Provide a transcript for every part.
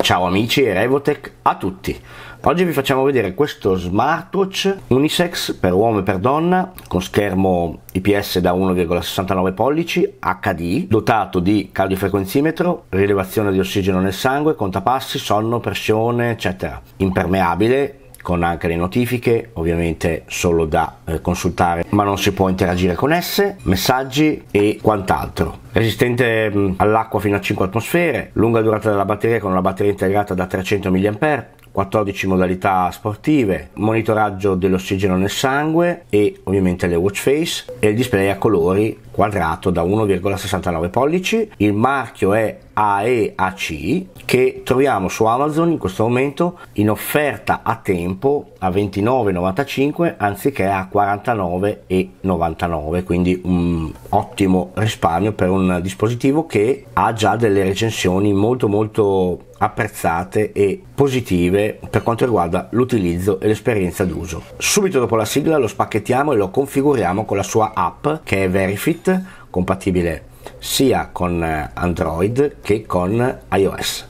Ciao amici e Revotech a tutti. Oggi vi facciamo vedere questo smartwatch unisex per uomo e per donna con schermo IPS da 1,69 pollici HD, dotato di cardiofrequenzimetro, rilevazione di ossigeno nel sangue, contapassi, sonno, pressione, eccetera. Impermeabile, con anche le notifiche, ovviamente solo da consultare, ma non si può interagire con esse, messaggi e quant'altro. Resistente all'acqua fino a 5 atmosfere, lunga durata della batteria con una batteria integrata da 300 mAh, 14 modalità sportive, monitoraggio dell'ossigeno nel sangue e ovviamente le watch face, e il display a colori quadrato da 1,69 pollici. Il marchio è AEAC, che troviamo su Amazon in questo momento in offerta a tempo a 29,95 anziché a 49,99, quindi un ottimo risparmio per un dispositivo che ha già delle recensioni molto apprezzate e positive per quanto riguarda l'utilizzo e l'esperienza d'uso. Subito dopo la sigla lo spacchettiamo e lo configuriamo con la sua app, che è Verifit, compatibile sia con Android che con iOS.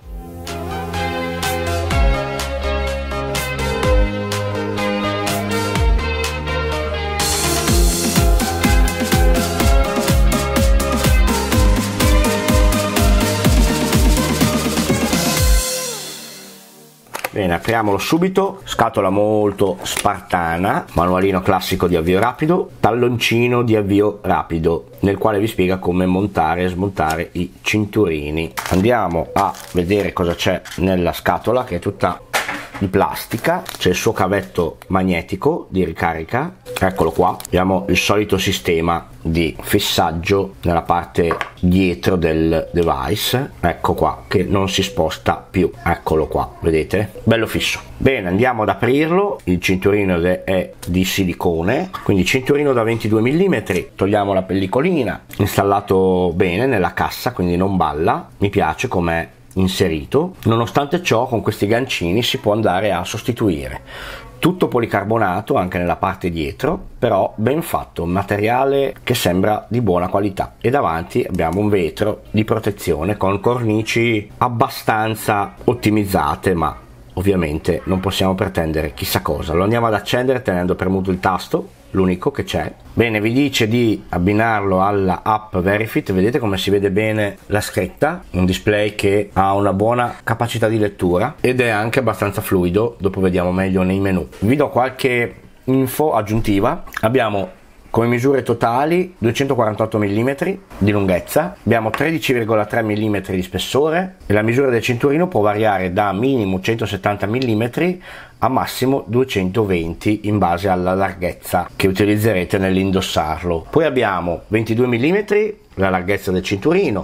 Bene, apriamolo subito. Scatola molto spartana, manualino classico di avvio rapido, talloncino di avvio rapido nel quale vi spiega come montare e smontare i cinturini. Andiamo a vedere cosa c'è nella scatola, che è tutta di plastica. C'è il suo cavetto magnetico di ricarica, eccolo qua. Abbiamo il solito sistema di fissaggio nella parte dietro del device, ecco qua, che non si sposta più, eccolo qua, vedete, bello fisso. Bene, andiamo ad aprirlo. Il cinturino è di silicone, quindi cinturino da 22 mm. Togliamo la pellicolina, installato bene nella cassa, quindi non balla, mi piace com'è inserito. Nonostante ciò, con questi gancini si può andare a sostituire. Tutto policarbonato anche nella parte dietro, però ben fatto, un materiale che sembra di buona qualità. E davanti abbiamo un vetro di protezione con cornici abbastanza ottimizzate, ma ovviamente non possiamo pretendere chissà cosa. Lo andiamo ad accendere tenendo premuto il tasto, l'unico che c'è. Bene, vi dice di abbinarlo alla app Verifit. Vedete come si vede bene la scritta, un display che ha una buona capacità di lettura ed è anche abbastanza fluido, dopo vediamo meglio nei menu. Vi do qualche info aggiuntiva. Abbiamo come misure totali 248 mm di lunghezza, abbiamo 13,3 mm di spessore e la misura del cinturino può variare da minimo 170 mm a massimo 220 in base alla larghezza che utilizzerete nell'indossarlo. Poi abbiamo 22 mm la larghezza del cinturino,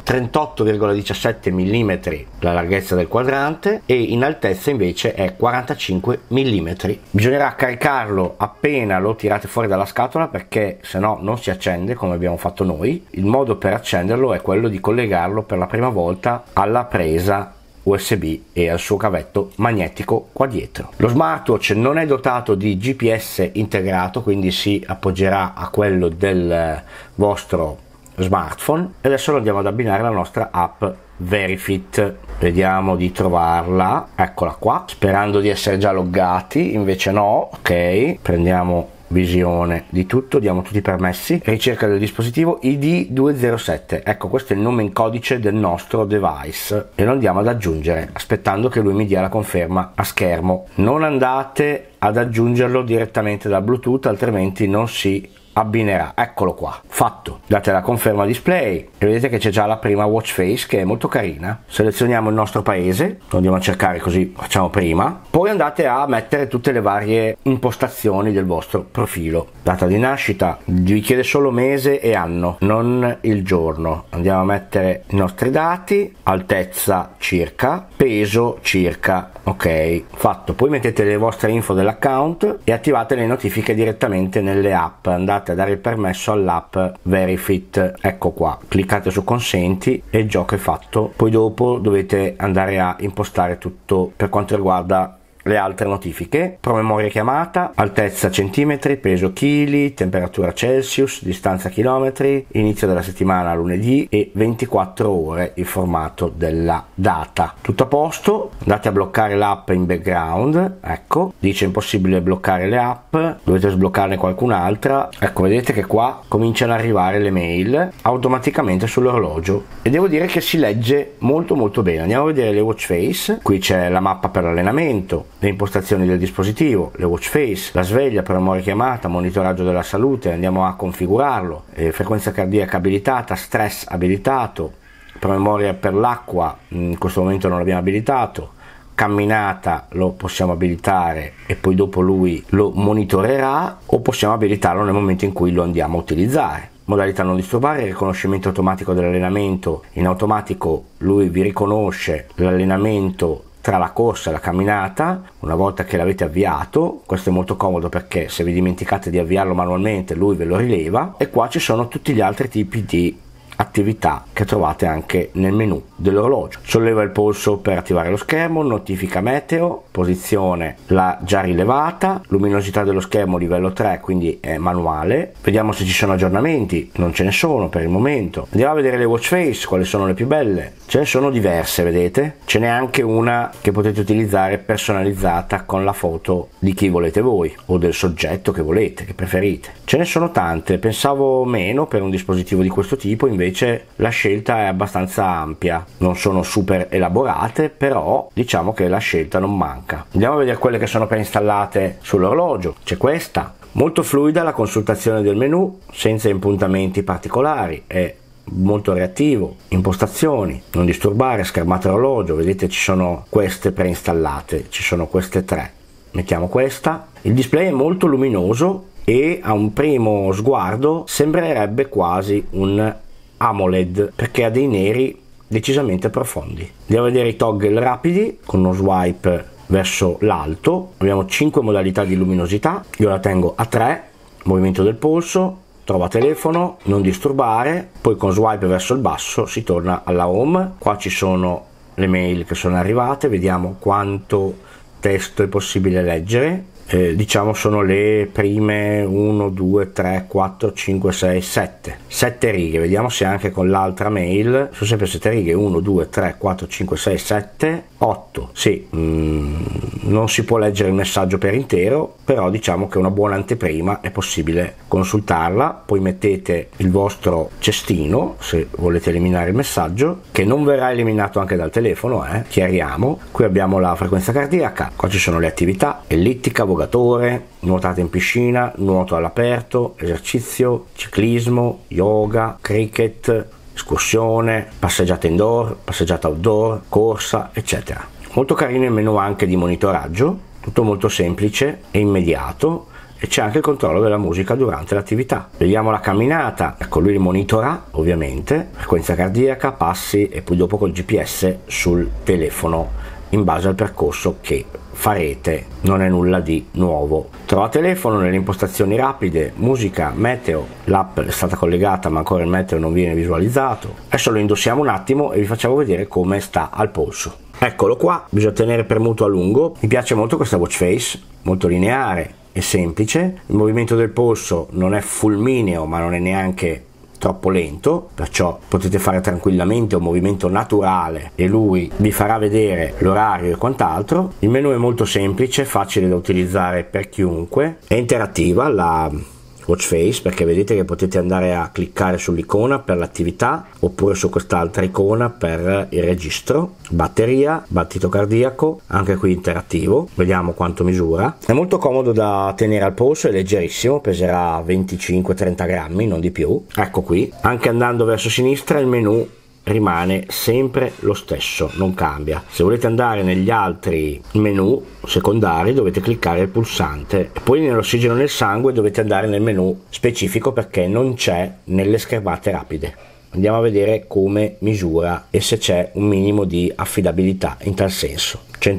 38,17 mm la larghezza del quadrante e in altezza invece è 45 mm. Bisognerà caricarlo appena lo tirate fuori dalla scatola, perché se no non si accende come abbiamo fatto noi. Il modo per accenderlo è quello di collegarlo per la prima volta alla presa USB e al suo cavetto magnetico qua dietro. Lo smartwatch non è dotato di GPS integrato, quindi si appoggerà a quello del vostro smartphone. E adesso lo andiamo ad abbinare alla nostra app Verifit. Vediamo di trovarla, eccola qua, sperando di essere già loggati, invece no. Ok, prendiamo visione di tutto, diamo tutti i permessi, ricerca del dispositivo ID 207, ecco, questo è il nome in codice del nostro device e lo andiamo ad aggiungere aspettando che lui mi dia la conferma a schermo. Non andate ad aggiungerlo direttamente da Bluetooth, altrimenti non si abbinerà. Eccolo qua, fatto. Date la conferma display e vedete che c'è già la prima watch face, che è molto carina. Selezioniamo il nostro paese, lo andiamo a cercare, così facciamo prima. Poi andate a mettere tutte le varie impostazioni del vostro profilo. Data di nascita, vi chiede solo mese e anno, non il giorno. Andiamo a mettere i nostri dati, altezza circa, peso circa. Ok, fatto. Poi mettete le vostre info dell'account e attivate le notifiche direttamente nelle app. Andate a dare il permesso all'app Verifit, ecco qua, cliccate su consenti e il gioco è fatto. Poi dopo dovete andare a impostare tutto per quanto riguarda le altre notifiche: promemoria chiamata, altezza centimetri, peso chili, temperatura Celsius, distanza chilometri, inizio della settimana lunedì e 24 ore il formato della data. Tutto a posto. Andate a bloccare l'app in background, ecco, dice impossibile bloccare le app, dovete sbloccarne qualcun'altra. Ecco, vedete che qua cominciano ad arrivare le mail automaticamente sull'orologio e devo dire che si legge molto bene. Andiamo a vedere le watch face. Qui c'è la mappa per l'allenamento, le impostazioni del dispositivo, le watch face, la sveglia, promemoria chiamata, monitoraggio della salute, andiamo a configurarlo, frequenza cardiaca abilitata, stress abilitato, promemoria per l'acqua in questo momento non l'abbiamo abilitato, camminata lo possiamo abilitare e poi dopo lui lo monitorerà, o possiamo abilitarlo nel momento in cui lo andiamo a utilizzare. Modalità non disturbare, riconoscimento automatico dell'allenamento, in automatico lui vi riconosce l'allenamento tra la corsa e la camminata una volta che l'avete avviato. Questo è molto comodo perché se vi dimenticate di avviarlo manualmente lui ve lo rileva. E qua ci sono tutti gli altri tipi di attività che trovate anche nel menu dell'orologio. Solleva il polso per attivare lo schermo, notifica meteo, posizione l'ha già rilevata, luminosità dello schermo livello 3, quindi è manuale. Vediamo se ci sono aggiornamenti, non ce ne sono per il momento. Andiamo a vedere le watch face, quali sono le più belle. Ce ne sono diverse, vedete? Ce n'è anche una che potete utilizzare personalizzata con la foto di chi volete voi o del soggetto che volete, che preferite. Ce ne sono tante, pensavo meno per un dispositivo di questo tipo, invece la scelta è abbastanza ampia. Non sono super elaborate, però diciamo che la scelta non manca. Andiamo a vedere quelle che sono preinstallate sull'orologio. C'è questa, molto fluida la consultazione del menu, senza impuntamenti particolari, è molto reattivo. Impostazioni, non disturbare, schermata orologio, vedete ci sono queste preinstallate, ci sono queste tre. Mettiamo questa. Il display è molto luminoso e a un primo sguardo sembrerebbe quasi un AMOLED perché ha dei neri decisamente profondi. Andiamo a vedere i toggle rapidi con uno swipe verso l'alto. Abbiamo 5 modalità di luminosità, io la tengo a 3, movimento del polso, trova telefono, non disturbare, poi con swipe verso il basso si torna alla home. Qua ci sono le mail che sono arrivate, vediamo quanto testo è possibile leggere. Diciamo sono le prime 1, 2, 3, 4, 5, 6, 7 righe. Vediamo se anche con l'altra mail sono sempre 7 righe, 1, 2, 3, 4, 5, 6, 7, 8. Sì, non si può leggere il messaggio per intero, però diciamo che una buona anteprima è possibile consultarla. Poi mettete il vostro cestino se volete eliminare il messaggio, che non verrà eliminato anche dal telefono, chiariamo. Qui abbiamo la frequenza cardiaca, qua ci sono le attività: ellittica, vogatore, nuotate in piscina, nuoto all'aperto, esercizio, ciclismo, yoga, cricket, escursione, passeggiata indoor, passeggiata outdoor, corsa, eccetera. Molto carino il menu anche di monitoraggio, tutto molto semplice e immediato, e c'è anche il controllo della musica durante l'attività. Vediamo la camminata, ecco lui monitora ovviamente, frequenza cardiaca, passi e poi dopo col GPS sul telefono in base al percorso che farete. Non è nulla di nuovo. Trova telefono nelle impostazioni rapide, musica, meteo, l'app è stata collegata ma ancora il meteo non viene visualizzato. Adesso lo indossiamo un attimo e vi facciamo vedere come sta al polso. Eccolo qua, bisogna tenere premuto a lungo. Mi piace molto questa watch face, molto lineare e semplice. Il movimento del polso non è fulmineo ma non è neanche troppo lento, perciò potete fare tranquillamente un movimento naturale e lui vi farà vedere l'orario e quant'altro. Il menu è molto semplice, facile da utilizzare per chiunque, è interattiva la watch face perché vedete che potete andare a cliccare sull'icona per l'attività oppure su quest'altra icona per il registro. Batteria, battito cardiaco, anche qui interattivo, vediamo quanto misura. È molto comodo da tenere al polso, è leggerissimo, peserà 25-30 grammi, non di più. Ecco qui, anche andando verso sinistra il menu rimane sempre lo stesso, non cambia. Se volete andare negli altri menu secondari dovete cliccare il pulsante, e poi nell'ossigeno nel sangue dovete andare nel menu specifico perché non c'è nelle schermate rapide. Andiamo a vedere come misura e se c'è un minimo di affidabilità in tal senso.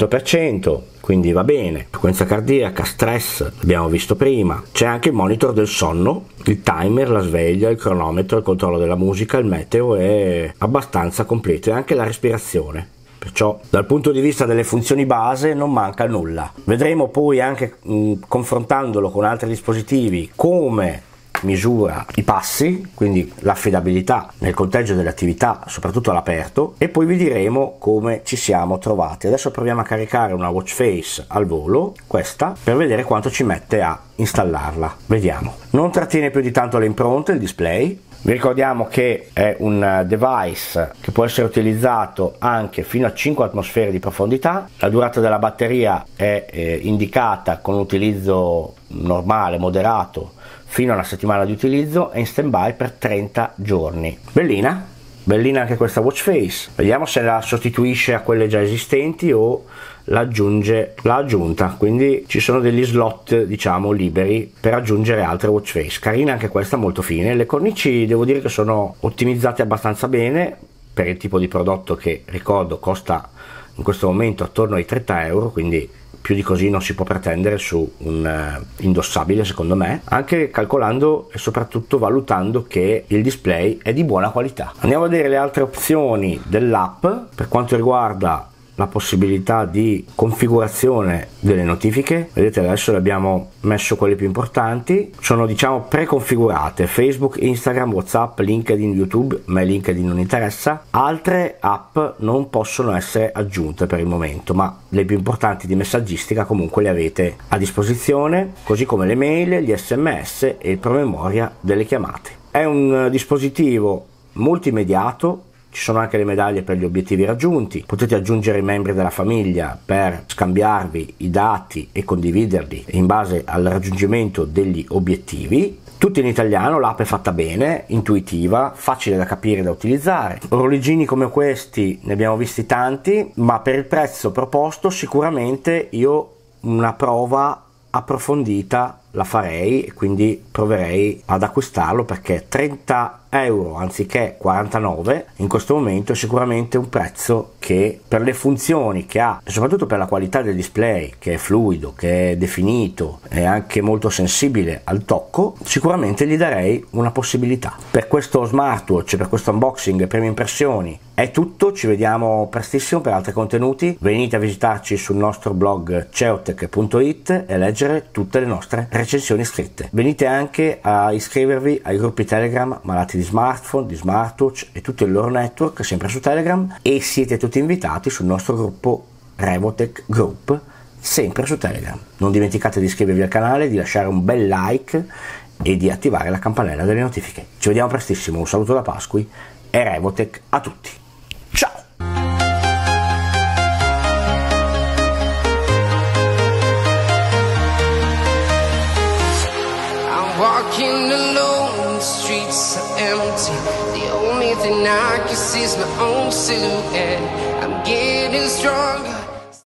100%, quindi va bene. Frequenza cardiaca, stress, abbiamo visto prima. C'è anche il monitor del sonno, il timer, la sveglia, il cronometro, il controllo della musica, il meteo, è abbastanza completo, e anche la respirazione. perciò dal punto di vista delle funzioni base non manca nulla. Vedremo poi anche confrontandolo con altri dispositivi come misura i passi, quindi l'affidabilità nel conteggio delle attività, soprattutto all'aperto, e poi vi diremo come ci siamo trovati. Adesso proviamo a caricare una watch face al volo, questa, per vedere quanto ci mette a installarla. Vediamo. Non trattiene più di tanto le impronte il display. Vi ricordiamo che è un device che può essere utilizzato anche fino a 5 atmosfere di profondità. La durata della batteria è indicata con utilizzo normale, moderato, fino a una settimana di utilizzo, e in stand-by per 30 giorni. Bellina, bellina anche questa watch face. Vediamo se la sostituisce a quelle già esistenti o l'ha aggiunta, quindi ci sono degli slot diciamo liberi per aggiungere altre watch face. Carina anche questa, molto fine. Le cornici devo dire che sono ottimizzate abbastanza bene per il tipo di prodotto che, ricordo, costa in questo momento attorno ai 30 euro, quindi più di così non si può pretendere su un indossabile, secondo me, anche calcolando e soprattutto valutando che il display è di buona qualità. Andiamo a vedere le altre opzioni dell'app per quanto riguarda la possibilità di configurazione delle notifiche. Vedete, adesso le abbiamo messo quelle più importanti, sono diciamo preconfigurate: Facebook, Instagram, WhatsApp, LinkedIn, YouTube. A me LinkedIn non interessa. Altre app non possono essere aggiunte per il momento, ma le più importanti di messaggistica comunque le avete a disposizione, così come le mail, gli SMS e il promemoria delle chiamate. È un dispositivo multimediato. Ci sono anche le medaglie per gli obiettivi raggiunti, potete aggiungere i membri della famiglia per scambiarvi i dati e condividerli in base al raggiungimento degli obiettivi. Tutto in italiano, l'app è fatta bene, intuitiva, facile da capire e da utilizzare. Orologini come questi ne abbiamo visti tanti, ma per il prezzo proposto sicuramente io una prova approfondita la farei, e quindi proverei ad acquistarlo, perché 30 euro anziché 49 in questo momento è sicuramente un prezzo che, per le funzioni che ha e soprattutto per la qualità del display, che è fluido, che è definito e anche molto sensibile al tocco, sicuramente gli darei una possibilità. Per questo smartwatch, per questo unboxing e prime impressioni è tutto. Ci vediamo prestissimo per altri contenuti. Venite a visitarci sul nostro blog ceotech.it e leggere tutte le nostre recensioni scritte. Venite anche a iscrivervi ai gruppi Telegram Malati di Smartphone, di Smartwatch e tutto il loro network, sempre su Telegram, e siete tutti invitati sul nostro gruppo Revotech Group, sempre su Telegram. Non dimenticate di iscrivervi al canale, di lasciare un bel like e di attivare la campanella delle notifiche. Ci vediamo prestissimo, un saluto da Pasqui e Revotech a tutti. Ciao! Walking alone, the streets are empty. The only thing I can see is my own silhouette. I'm getting stronger.